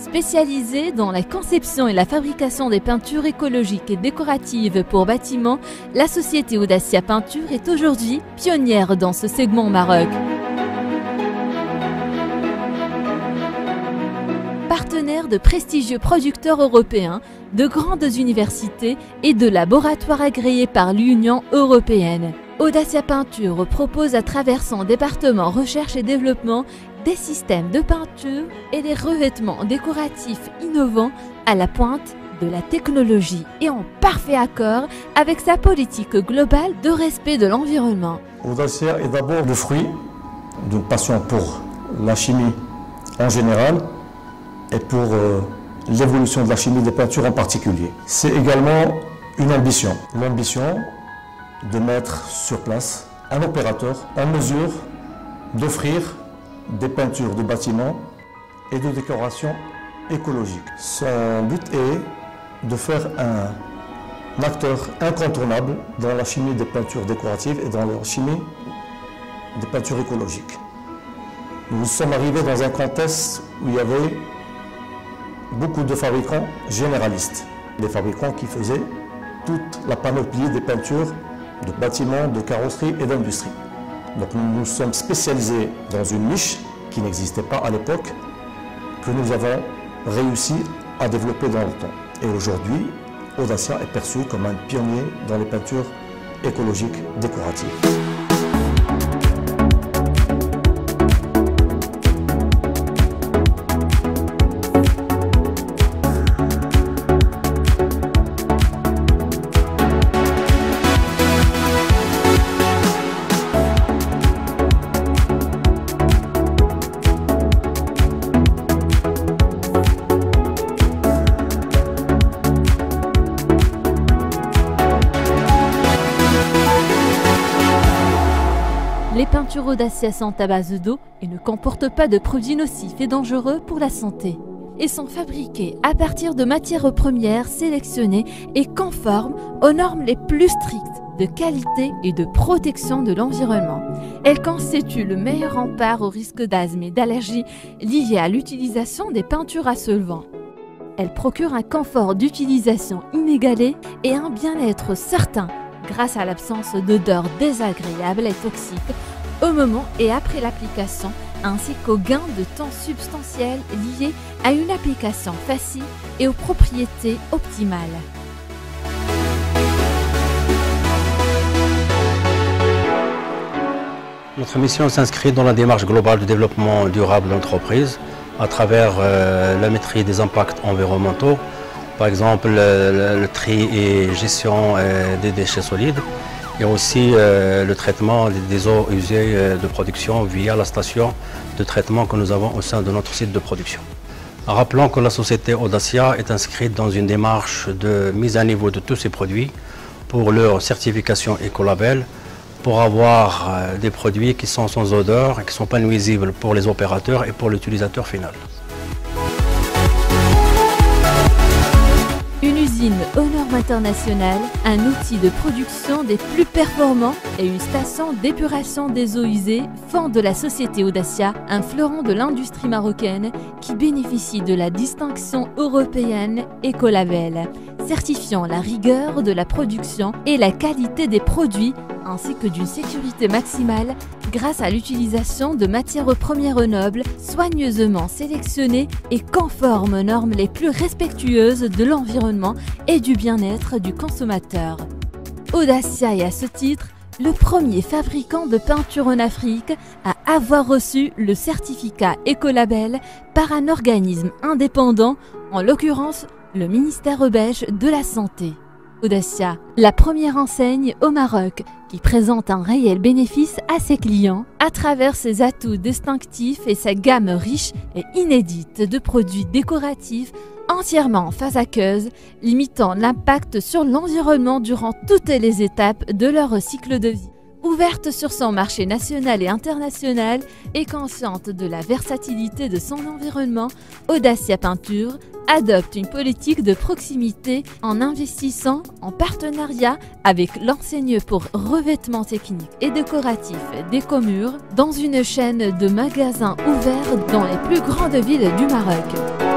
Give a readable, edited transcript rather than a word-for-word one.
Spécialisée dans la conception et la fabrication des peintures écologiques et décoratives pour bâtiments, la société Audacia Peinture est aujourd'hui pionnière dans ce segment au Maroc. Partenaire de prestigieux producteurs européens, de grandes universités et de laboratoires agréés par l'Union européenne. Audacia Peinture propose à travers son département recherche et développement des systèmes de peinture et des revêtements décoratifs innovants à la pointe de la technologie et en parfait accord avec sa politique globale de respect de l'environnement. Audacia est d'abord le fruit d'une passion pour la chimie en général et pour l'évolution de la chimie des peintures en particulier. C'est également une ambition, l'ambition de mettre sur place un opérateur en mesure d'offrir des peintures de bâtiments et de décoration écologique. Son but est de faire un acteur incontournable dans la chimie des peintures décoratives et dans la chimie des peintures écologiques. Nous sommes arrivés dans un contexte où il y avait beaucoup de fabricants généralistes, des fabricants qui faisaient toute la panoplie des peintures de bâtiments, de carrosserie et d'industrie. Donc nous nous sommes spécialisés dans une niche qui n'existait pas à l'époque, que nous avons réussi à développer dans le temps. Et aujourd'hui, Audacia est perçu comme un pionnier dans les peintures écologiques décoratives. Les peintures Audacia sont à base d'eau et ne comportent pas de produits nocifs et dangereux pour la santé. Et sont fabriquées à partir de matières premières sélectionnées et conformes aux normes les plus strictes de qualité et de protection de l'environnement. Elles constituent le meilleur rempart au risque d'asthme et d'allergies liés à l'utilisation des peintures à solvant. Elles procurent un confort d'utilisation inégalé et un bien-être certain grâce à l'absence d'odeurs désagréables et toxiques au moment et après l'application, ainsi qu'au gain de temps substantiel lié à une application facile et aux propriétés optimales. Notre mission s'inscrit dans la démarche globale de développement durable de l'entreprise à travers la maîtrise des impacts environnementaux, par exemple le tri et gestion des déchets solides et aussi le traitement des eaux usées de production via la station de traitement que nous avons au sein de notre site de production. Rappelons que la société Audacia est inscrite dans une démarche de mise à niveau de tous ses produits pour leur certification écolabel, pour avoir des produits qui sont sans odeur et qui ne sont pas nuisibles pour les opérateurs et pour l'utilisateur final. Une usine aux normes internationales, un outil de production des plus performants et une station d'épuration des eaux usées font de la société Audacia un fleuron de l'industrie marocaine qui bénéficie de la distinction européenne Ecolabel, certifiant la rigueur de la production et la qualité des produits ainsi que d'une sécurité maximale grâce à l'utilisation de matières premières nobles, soigneusement sélectionnées et conformes aux normes les plus respectueuses de l'environnement et du bien-être du consommateur. Audacia est à ce titre le premier fabricant de peinture en Afrique à avoir reçu le certificat Ecolabel par un organisme indépendant, en l'occurrence le ministère belge de la Santé. Audacia, la première enseigne au Maroc qui présente un réel bénéfice à ses clients à travers ses atouts distinctifs et sa gamme riche et inédite de produits décoratifs entièrement en phase aqueuse, limitant l'impact sur l'environnement durant toutes les étapes de leur cycle de vie. Ouverte sur son marché national et international et consciente de la versatilité de son environnement, Audacia Peinture adopte une politique de proximité en investissant en partenariat avec l'enseigne pour revêtements techniques et décoratifs d'Ecomur dans une chaîne de magasins ouverts dans les plus grandes villes du Maroc.